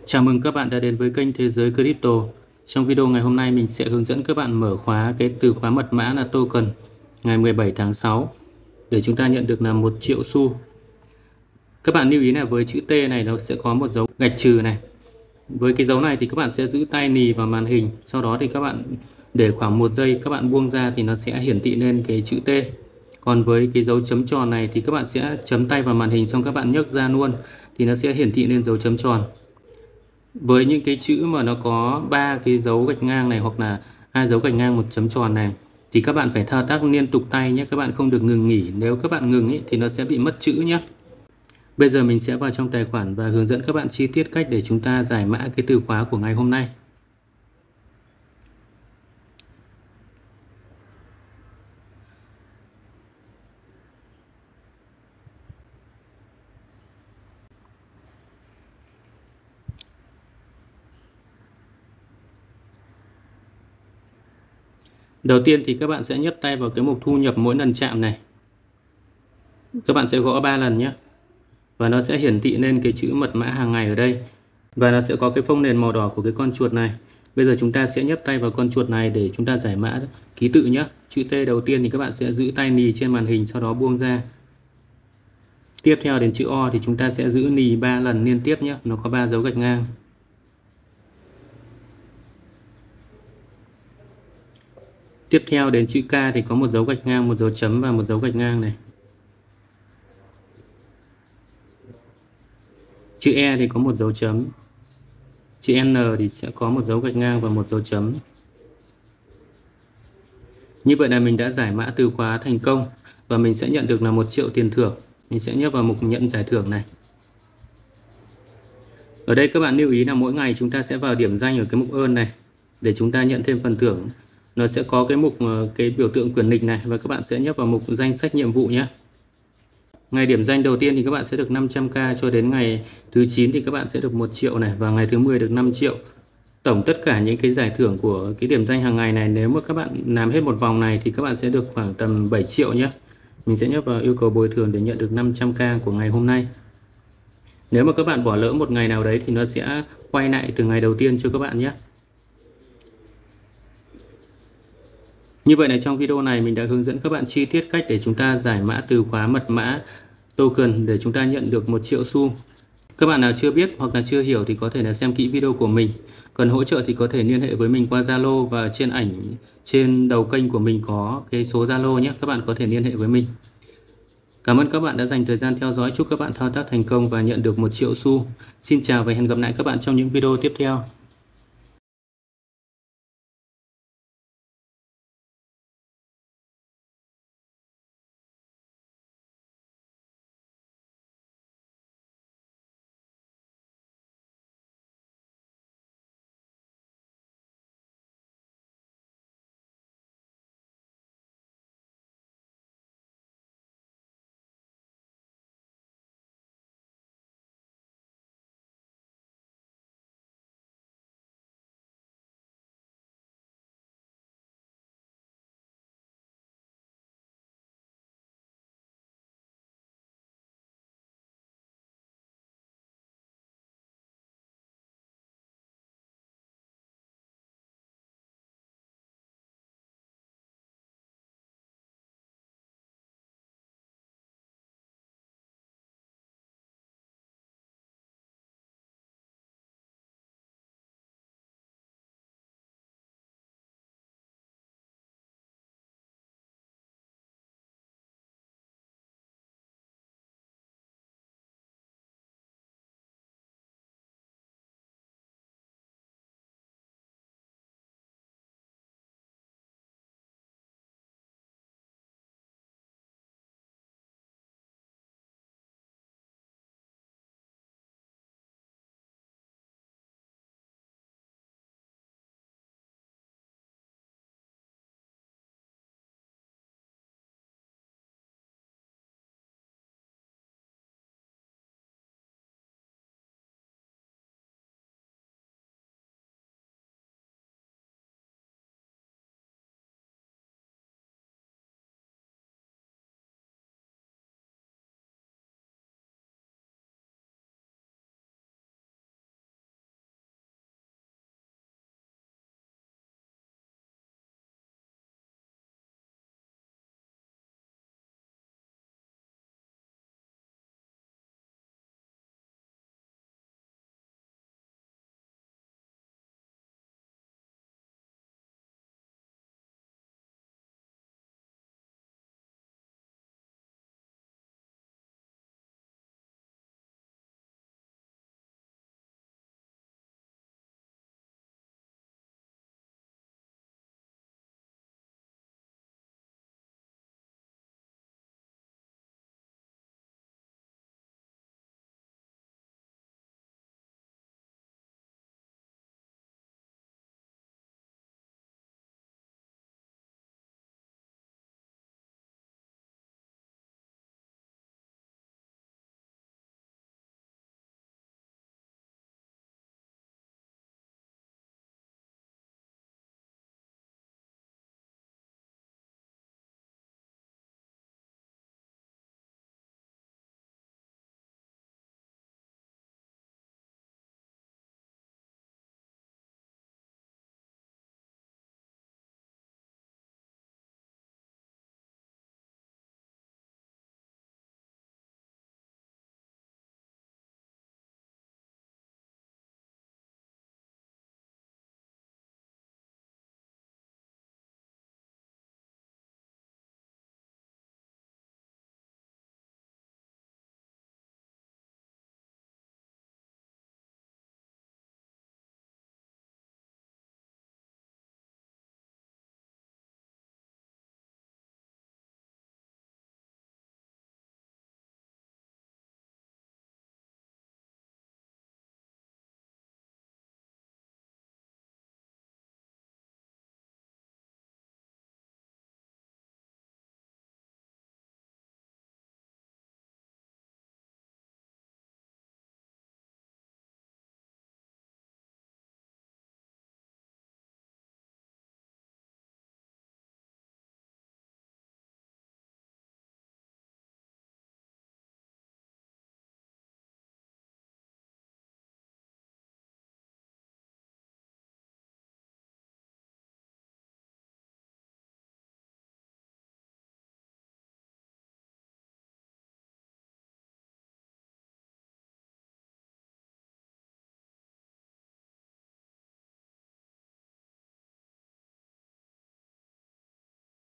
Chào mừng các bạn đã đến với kênh Thế giới Crypto. Trong video ngày hôm nay mình sẽ hướng dẫn các bạn mở khóa cái từ khóa mật mã là token ngày 17 tháng 6 để chúng ta nhận được là 1 triệu xu. Các bạn lưu ý là với chữ T này nó sẽ có một dấu gạch trừ này. Với cái dấu này thì các bạn sẽ giữ tay nì vào màn hình, sau đó thì các bạn để khoảng 1 giây, các bạn buông ra thì nó sẽ hiển thị lên cái chữ T. Còn với cái dấu chấm tròn này thì các bạn sẽ chấm tay vào màn hình, xong các bạn nhấc ra luôn thì nó sẽ hiển thị lên dấu chấm tròn. Với những cái chữ mà nó có 3 cái dấu gạch ngang này hoặc là 2 dấu gạch ngang, 1 chấm tròn này thì các bạn phải thao tác liên tục tay nhé, các bạn không được ngừng nghỉ. Nếu các bạn ngừng thì nó sẽ bị mất chữ nhé. Bây giờ mình sẽ vào trong tài khoản và hướng dẫn các bạn chi tiết cách để chúng ta giải mã cái từ khóa của ngày hôm nay. Đầu tiên thì các bạn sẽ nhấp tay vào cái mục thu nhập mỗi lần chạm này. Các bạn sẽ gõ 3 lần nhé. Và nó sẽ hiển thị lên cái chữ mật mã hàng ngày ở đây. Và nó sẽ có cái phông nền màu đỏ của cái con chuột này. Bây giờ chúng ta sẽ nhấp tay vào con chuột này để chúng ta giải mã ký tự nhé. Chữ T đầu tiên thì các bạn sẽ giữ tay nì trên màn hình, sau đó buông ra. Tiếp theo đến chữ O thì chúng ta sẽ giữ nì 3 lần liên tiếp nhé. Nó có 3 dấu gạch ngang. Tiếp theo đến chữ K thì có một dấu gạch ngang, một dấu chấm và một dấu gạch ngang này. Chữ E thì có một dấu chấm. Chữ N thì sẽ có một dấu gạch ngang và một dấu chấm. Như vậy là mình đã giải mã từ khóa thành công và mình sẽ nhận được là 1 triệu tiền thưởng. Mình sẽ nhấp vào mục nhận giải thưởng này. Ở đây các bạn lưu ý là mỗi ngày chúng ta sẽ vào điểm danh ở cái mục earn này để chúng ta nhận thêm phần thưởng. Nó sẽ có cái mục cái biểu tượng quyển lịch này và các bạn sẽ nhấp vào mục danh sách nhiệm vụ nhé. Ngày điểm danh đầu tiên thì các bạn sẽ được 500k, cho đến ngày thứ 9 thì các bạn sẽ được 1 triệu này, và ngày thứ 10 được 5 triệu. Tổng tất cả những cái giải thưởng của cái điểm danh hàng ngày này, nếu mà các bạn làm hết một vòng này thì các bạn sẽ được khoảng tầm 7 triệu nhé. Mình sẽ nhấp vào yêu cầu bồi thường để nhận được 500k của ngày hôm nay. Nếu mà các bạn bỏ lỡ một ngày nào đấy thì nó sẽ quay lại từ ngày đầu tiên cho các bạn nhé. Như vậy là trong video này mình đã hướng dẫn các bạn chi tiết cách để chúng ta giải mã từ khóa mật mã token để chúng ta nhận được 1 triệu xu. Các bạn nào chưa biết hoặc là chưa hiểu thì có thể là xem kỹ video của mình. Cần hỗ trợ thì có thể liên hệ với mình qua Zalo, và trên ảnh trên đầu kênh của mình có cái số Zalo nhé. Các bạn có thể liên hệ với mình. Cảm ơn các bạn đã dành thời gian theo dõi. Chúc các bạn thao tác thành công và nhận được 1 triệu xu. Xin chào và hẹn gặp lại các bạn trong những video tiếp theo.